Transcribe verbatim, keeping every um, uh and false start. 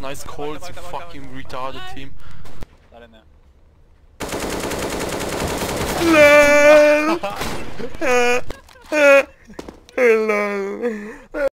nice calls, you fucking retarded team. Not in there. LOL. LOL.